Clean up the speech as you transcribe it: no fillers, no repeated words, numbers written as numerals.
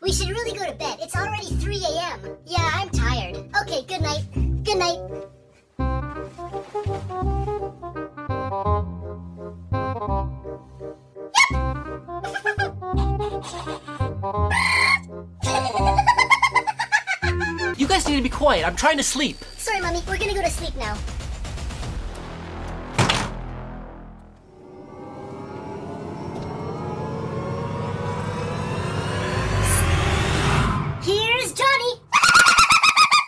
We should really go to bed. It's already 3 a.m. Yeah, I'm tired. Okay, good night. Good night. You guys need to be quiet. I'm trying to sleep. Sorry, Mommy. We're gonna go to sleep now.